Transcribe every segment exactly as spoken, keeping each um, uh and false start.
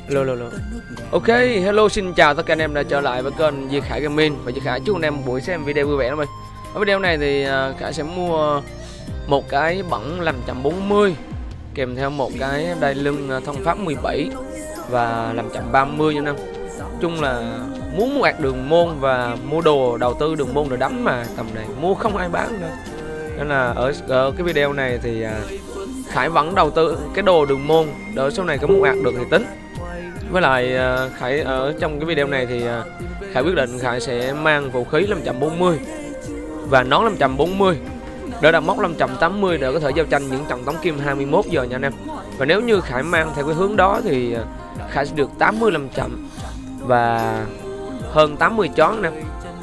Lô lô lô. Ok, hello xin chào tất cả anh em đã trở lại với kênh Duy Khải Gaming. Và Duy Khải chúc anh em buổi xem video vui vẻ lắm ơi. Ở video này thì uh, Khải sẽ mua một cái bỏng năm trăm bốn mươi kèm theo một cái đai lưng thông pháp mười bảy và năm trăm ba mươi nha anh em. Chung là muốn mua ạc đường môn và mua đồ đầu tư đường môn để đánh mà tầm này mua không ai bán nữa. Nên là ở, ở cái video này thì uh, Khải vẫn đầu tư cái đồ đường môn đỡ sau này có mua ạc được thì tính. Với lại uh, Khải ở trong cái video này thì uh, Khải quyết định Khải sẽ mang vũ khí năm trăm bốn mươi và nón năm trăm bốn mươi đỡ đặt móc năm trăm tám mươi để có thể giao tranh những trận tống kim hai mươi mốt giờ nha anh em. Và nếu như Khải mang theo cái hướng đó thì uh, Khải sẽ được tám mươi lăm trăm và hơn tám mươi chón nè.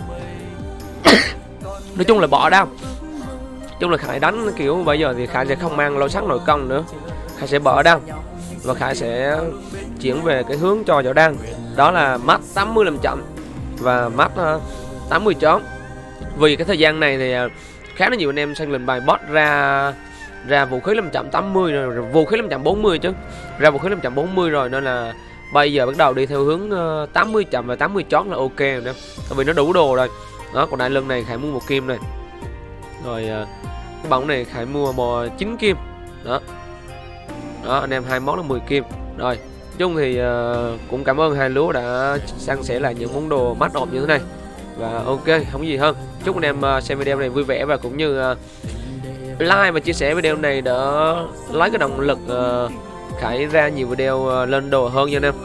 Nói chung là bỏ đau. Chung là Khải đánh kiểu bây giờ thì Khải sẽ không mang lôi sắt nội công nữa. Khải sẽ bỏ đau và Khải sẽ chuyển về cái hướng cho Võ Đăng, đó là mắt tám mươi lăm trăm và mắt uh, tám mươi chón. Vì cái thời gian này thì uh, khá là nhiều anh em sang lệnh bài bot ra ra vũ khí năm trăm tám mươi rồi, rồi vũ khí năm trăm bốn mươi chứ ra vũ khí năm trăm bốn mươi rồi, nên là bây giờ bắt đầu đi theo hướng uh, tám mươi chậm và tám mươi chón là ok rồi đó, tại vì nó đủ đồ rồi đó. Còn đại lưng này Khải mua một kim này, rồi uh, cái bóng này Khải mua một chín kim đó. Đó anh em, hai món là mười kim. Rồi chung thì uh, cũng cảm ơn hai lúa đã san sẻ lại những món đồ mát ộp như thế này. Và ok, không có gì hơn. Chúc anh em uh, xem video này vui vẻ và cũng như uh, like và chia sẻ video này để lấy cái động lực uh, Khải ra nhiều video uh, lên đồ hơn nha anh em.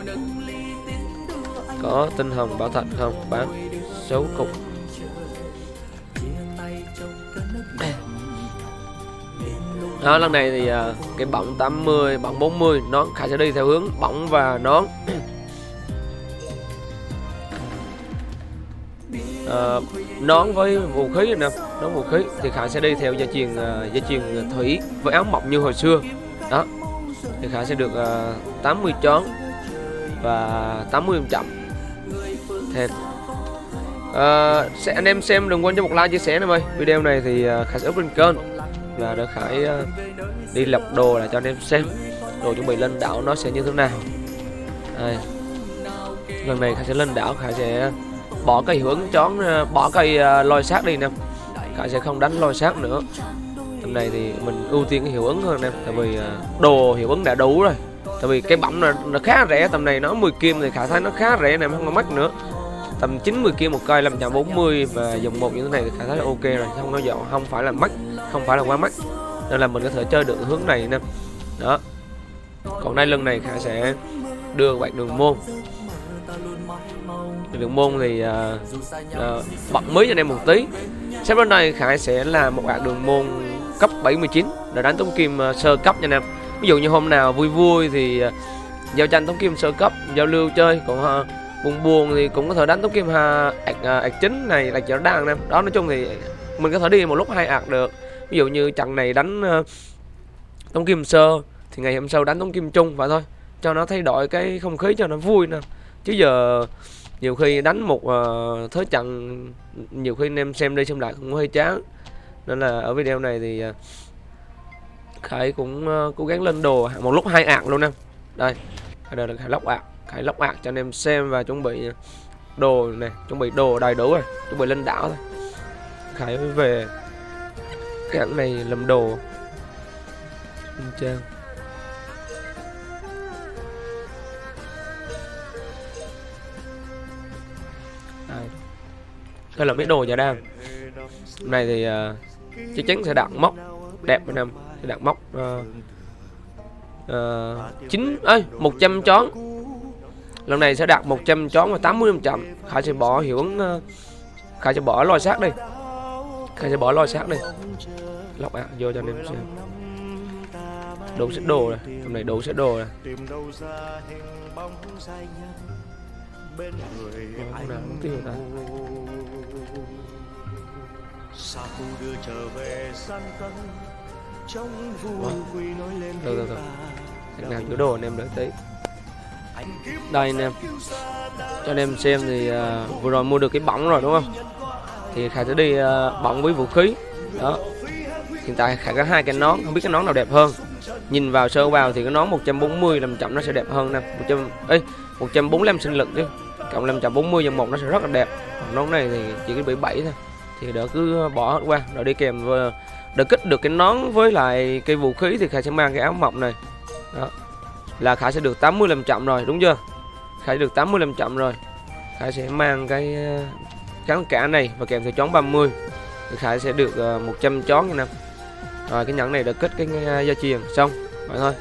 Có tinh hồng bảo thật không? Bán xấu cục. Đó, lần này thì uh, cái bỏng tám mươi, bỏng bốn mươi nón Khải sẽ đi theo hướng bỏng và nón. uh, nón với vũ khí nè, nón vũ khí thì Khải sẽ đi theo dây chuyền uh, dây chuyền thủy với áo mỏng như hồi xưa. Đó thì Khải sẽ được uh, tám mươi chón và tám mươi chậm thêm. Uh, sẽ anh em xem đừng quên cho một like chia sẻ em ơi. Video này thì uh, Khải sẽ up lên kênh và để Khải uh, đi lọc đồ là cho anh em xem đồ chuẩn bị lên đảo nó sẽ như thế nào. Đây. Lần này Khải sẽ lên đảo, Khải sẽ bỏ cây hiệu ứng chón, bỏ cây uh, lôi sát đi nè. Khải sẽ không đánh lôi sát nữa. Tầm này thì mình ưu tiên cái hiệu ứng hơn nè, tại vì uh, đồ hiệu ứng đã đủ rồi. Tại vì cái bỏng nó, nó khá rẻ, tầm này nó mười kim thì Khải thấy nó khá rẻ nè, không có mắc nữa. Tầm chín mươi kim một cây năm trăm bốn mươi và dòng một như thế này thì Khải thấy là ok rồi, không có dọn, không phải là mắc, không phải là quá mắc, nên là mình có thể chơi được hướng này nè. Đó. Còn đây lưng này Khải sẽ đưa bạn đường môn. Đường môn thì uh, uh, bật mới cho anh em một tí. Xếp bên đây Khải sẽ là một bạn đường môn cấp bảy mươi chín để đánh tống kim uh, sơ cấp nha anh em. Ví dụ như hôm nào vui vui thì uh, giao tranh tống kim sơ cấp giao lưu chơi, còn uh, buồn buồn thì cũng có thể đánh tống kim ha ạc, ạc chính này là chợ đan em. Đó, nói chung thì mình có thể đi một lúc hai ạc được. Ví dụ như trận này đánh uh, tống kim sơ thì ngày hôm sau đánh tống kim trung vậy thôi, cho nó thay đổi cái không khí cho nó vui nè. Chứ giờ nhiều khi đánh một uh, thế trận nhiều khi anh em xem đi xem lại cũng hơi chán, nên là ở video này thì uh, Khải cũng uh, cố gắng lên đồ một lúc hai ạc luôn em. Đây đây là Khải lóc ạc, Khải lóc ạc cho anh em xem và chuẩn bị đồ này, chuẩn bị đồ đầy đủ rồi, chuẩn bị lên đảo thôi. Khải về cái hãng này làm đồ trang. Đây là mấy đồ nhà đam. Hôm nay thì uh, chắc chắn sẽ đặt móc đẹp anh em, sẽ đặt móc uh, uh, chín ơi một trăm chón. Lần này sẽ đặt một trăm chón và tám mươi lăm trăm. Khải sẽ bỏ hiệu ứng uh, Khải sẽ bỏ lôi sát đi. Khải sẽ bỏ lôi sát đi. Lọc ạc vô cho anh em xem. Đủ set đồ này, hôm này đủ set đồ này. Không nào không tiêu ta. Từ từ từ. Thằng nào chữa đồ anh em đợi tí. Đây anh em, cho anh em xem thì uh, vừa rồi mua được cái bỏng rồi đúng không? Thì Khải sẽ đi uh, bỏng với vũ khí. Đó. Hiện tại Khải có hai cái nón, không biết cái nón nào đẹp hơn. nhìn vào sơ vào thì cái nón một trăm bốn mươi làm chậm nó sẽ đẹp hơn nè, một trăm ấy một trăm bốn mươi lăm sinh lực chứ, cộng năm trăm bốn mươi nhân một nó sẽ rất là đẹp. Còn nón này thì chỉ có bảy mươi bảy thôi, thì đỡ cứ bỏ hết qua, đỡ đi kèm với, đỡ kích được cái nón với lại cái vũ khí thì Khải sẽ mang cái áo mộc này. Đó là Khải sẽ được tám mươi làm chậm rồi, đúng chưa? Khải được tám mươi làm chậm rồi. Khải sẽ mang cái kháng cả này và kèm theo chón ba mươi thì Khải sẽ được một trăm chón nha nè. Rồi cái nhẫn này đã kết cái gia truyền xong vậy thôi.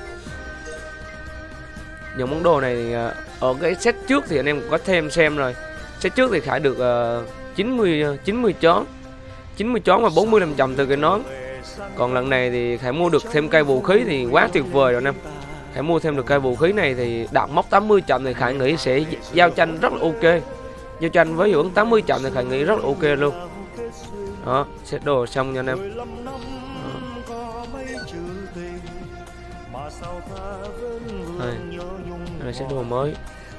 Những món đồ này ở cái set trước thì anh em cũng có thêm xem rồi. Set trước thì Khải được chín mươi chín mươi chón, chín mươi chón và bốn mươi làm chậm từ cái nón. Còn lần này thì Khải mua được thêm cây vũ khí thì quá tuyệt vời rồi anh em. Khải mua thêm được cây vũ khí này thì đạt mốc tám mươi chậm thì Khải nghĩ sẽ giao tranh rất là ok. Giao tranh với hiệu ứng tám mươi chậm thì Khải nghĩ rất là ok luôn. Đó, set đồ xong nha anh em. Đây, đây set đồ mới.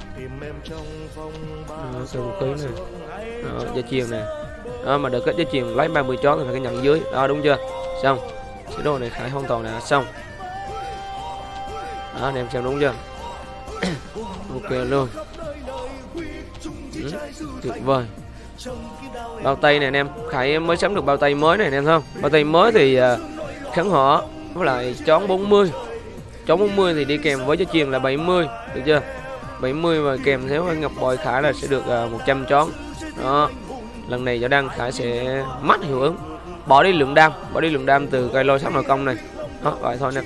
Đó, cây vũ khí này. Đó, gia truyền này. Đó, mà được kết gia truyền lấy ba mươi chón thì phải cái nhận dưới. Đó, đúng chưa? Xong. Set đồ này Khải hoàn toàn là xong. Đó, anh em xem đúng chưa? Ok luôn. Ừ, tuyệt vời. Bao tay này anh em, Khải mới sắm được bao tay mới này anh em thấy không? Bao tay mới thì uh, kháng họ với lại chón bốn mươi. Chón bốn mươi thì đi kèm với gia truyền là bảy mươi, được chưa? bảy mươi và kèm theo ngọc bội Khải là sẽ được uh, một trăm chón. Đó. Lần này Võ Đăng Khải sẽ mất hiệu ứng. Bỏ đi lượng đam, bỏ đi lượng đam từ cây lôi sắt nội công này. Đó, vậy thôi nè.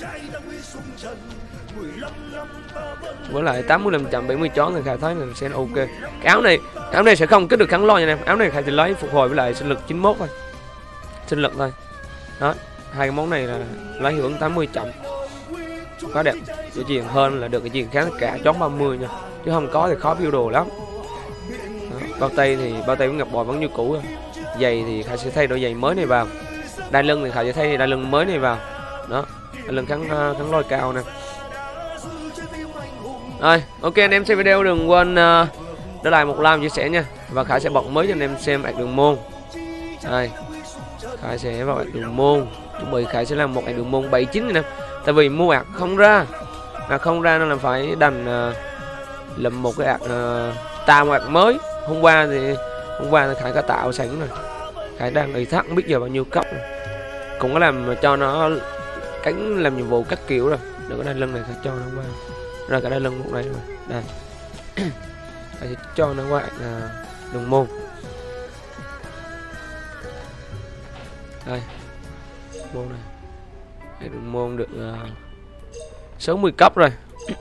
Với lại tám mươi lăm trăm bảy mươi chón thì Khải thấy là sẽ ok. Cái áo này, cái áo này sẽ không kết được kháng lôi nha em. Áo này Khải chỉ lấy phục hồi với lại sinh lực chín mươi mốt thôi. Sinh lực thôi. Đó, hai cái món này là lấy hiệu ứng tám mươi chậm. Quá đẹp. Cái chuyện hơn là được cái chuyện kháng cả chón ba mươi nha. Chứ không có thì khó build đồ lắm. Đó, bao tay thì bao tay với ngọc bội vẫn như cũ. Giày thì Khải sẽ thay đổi giày mới này vào. Đai lưng thì Khải sẽ thay đai lưng mới này vào. Đó, đai lưng kháng kháng lôi cao nè. Rồi, ok anh em xem video đừng quên uh, để lại một like chia sẻ nha. Và Khải sẽ bật mới cho anh em xem ạc đường môn. Đây, Khải sẽ vào ạc đường môn. Chuẩn bị Khải sẽ làm một ạc đường môn bảy chín anh em. Tại vì mua ạc không ra, ạc không ra nên là phải đành uh, lụm một cái ạc uh, tạo một ạc mới. Hôm qua thì hôm qua thì Khải có tạo sẵn rồi. Khải đang ủy thác không biết giờ bao nhiêu cấp rồi. Cũng có làm cho nó cánh làm nhiệm vụ các kiểu rồi. Đừng có đai lưng này Khải cho nó qua. Rồi cả đai lưng một này rồi. Đây. Khải sẽ cho nó qua uh, đường môn. Đây. Môn này. Đây, đường môn được uh, sáu mươi cấp rồi.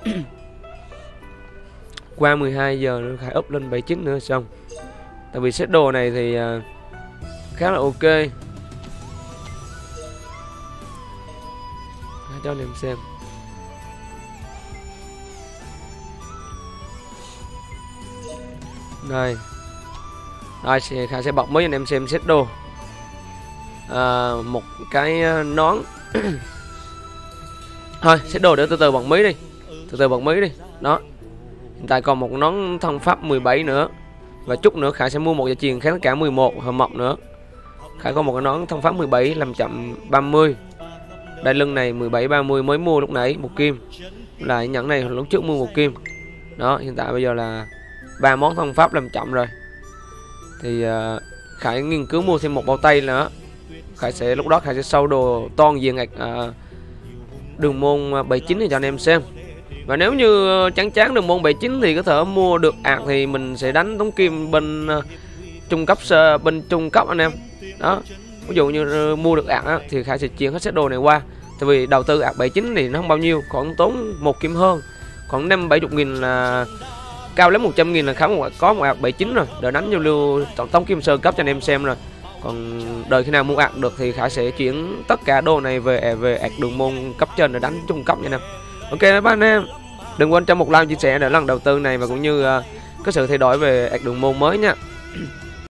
Qua mười hai giờ nữa Khải up lên bảy chín nữa xong. Tại vì set đồ này thì uh, khá là ok. Cho anh em xem. Đây. Rồi Khải sẽ bật mới cho anh em xem set đồ. À, một cái nón. Thôi set đồ để từ từ bật mới đi. Từ từ bật mới đi. Đó. Hiện tại còn một nón thân pháp mười bảy nữa. Và chút nữa Khải sẽ mua một gia truyền kháng cả mười một hợp mộc nữa. Khải có một cái nón thân pháp mười bảy làm chậm ba mươi. Đai lưng này mười bảy ba mươi mới mua lúc nãy một kim. Lại nhẫn này lúc trước mua một kim. Đó, hiện tại bây giờ là ba món thân pháp làm chậm rồi. Thì uh, Khải nghiên cứu mua thêm một bao tay nữa. Khải sẽ lúc đó Khải sẽ sâu đồ toàn diện ạc uh, đường môn bảy chín này cho anh em xem. Và nếu như chán chán đường môn bảy chín thì có thể mua được ạc thì mình sẽ đánh tống kim bên uh, trung cấp bên trung cấp anh em. Đó. Ví dụ như uh, mua được ạc á, thì Khải sẽ chuyển hết set đồ này qua. Tại vì đầu tư ạc bảy chín thì nó không bao nhiêu, khoảng tốn một kim hơn. Khoảng năm bảy mươi nghìn là cao lắm một trăm nghìn là khá một có một ạc bảy chín rồi. Đợi đánh giao lưu tống kim sơ cấp cho anh em xem rồi. Còn đợi khi nào mua ạc được thì Khải sẽ chuyển tất cả đồ này về về ạc đường môn cấp trên để đánh trung cấp nha anh em. Ok các anh em, đừng quên cho một like chia sẻ để lần đầu tư này và cũng như uh, có sự thay đổi về ạc đường môn mới nha.